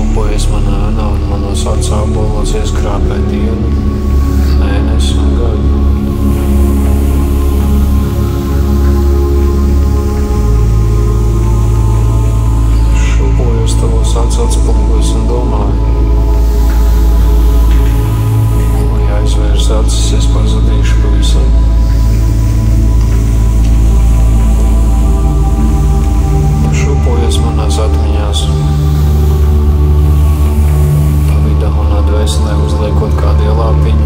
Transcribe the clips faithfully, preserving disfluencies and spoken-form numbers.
šūpojies manā ēnā un manos acu ābolos ieskrāpē dienu, mēnesi un gadu. Šūpojos tavos acu atspulgos un domāju, lai aizvērs acis, es pazudīšu pavisam. Šūpojies manās atmiņās, pa vidu manā dvēselē uzliekot kādu ielāpiņu.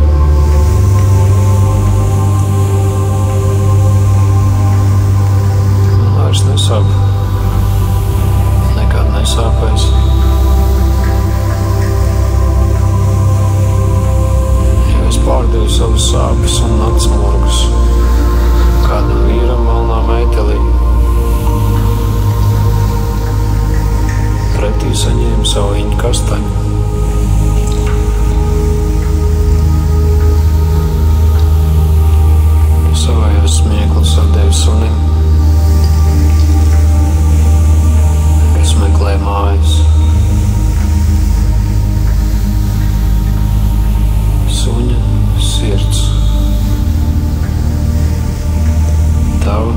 Man vairs nesāp, nekad nesāpēs. Jo es pārdevu savus sāpes un naktsmurgus kādam vīram melnā meitelī. Pretī saņēmu savu iņu kastaņu. Savējos smieklus atdevu sunim, kas meklē mājas. Suņa sirds. Tava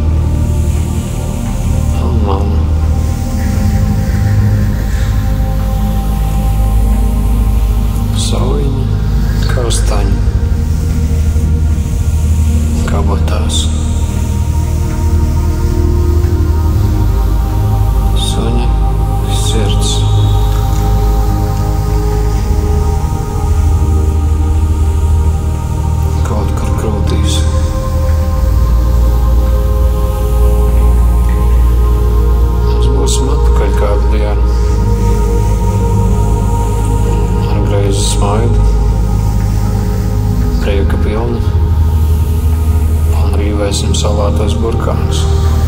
un mana. Saviņa kastaņu kabatās. Suņa sirds. Kaut kur krūtīs. Mēs būsim atpakaļ kādu dienu. Greizi smaidu, prieka pilni, un rīvēsim salātos burkānus.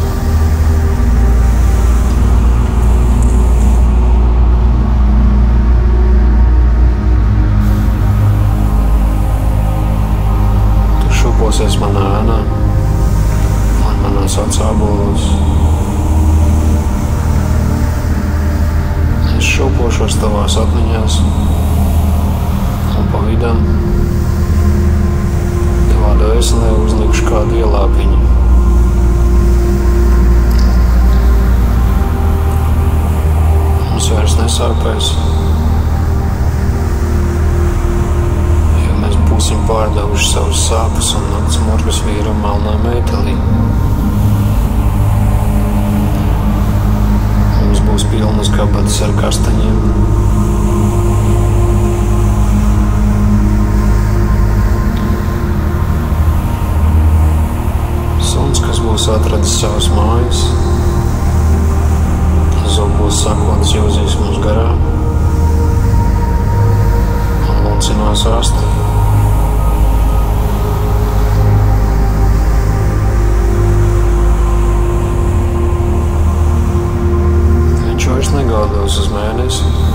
Tu šūposies manā ēnā un manās acu ābolos. Es šūpošos tavās atmiņās. Un pa vidam tavā dvēselē uzlikšu kādu ielāpiņu. Mums vairs nesāpēs, jo mēs būsim pārdevuši savus sāpes un naktsmurgus vīram melnā meitelī. Mums būs pilnas kabatas ar kastaņiem. Kas būs atradis savas mājas, zobos sakonis jūzīs mums garā un luncinās āstu. Viņš vairs negādos uz mēnesi,